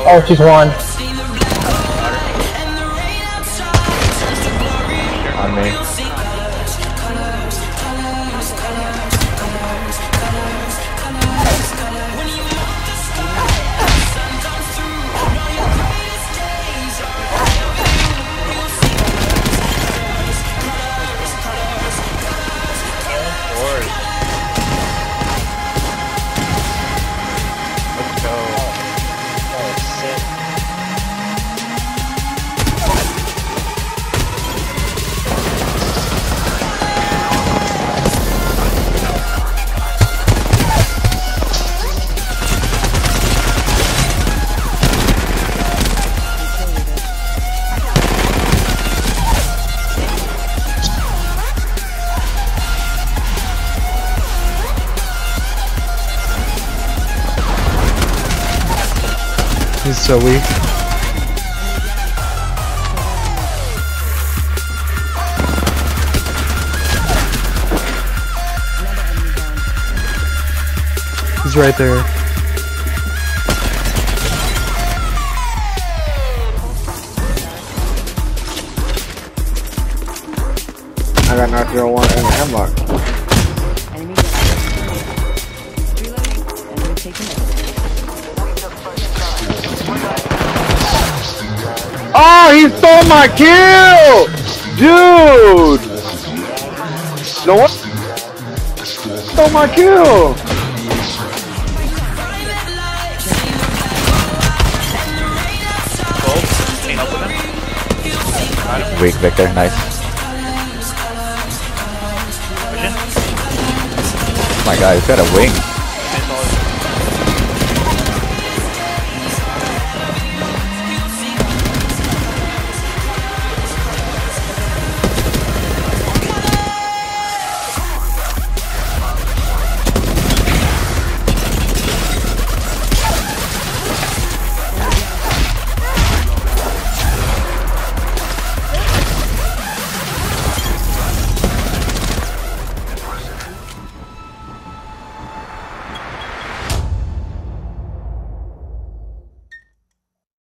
Oh, she's one. On me. Let's go. Oh, sick. He's so weak. He's right there. I got knocked on one in the hemlock. Oh, he stole my kill! Dude! No one stole my kill! Weak, Victor, nice. Oh my god, he's got a wing.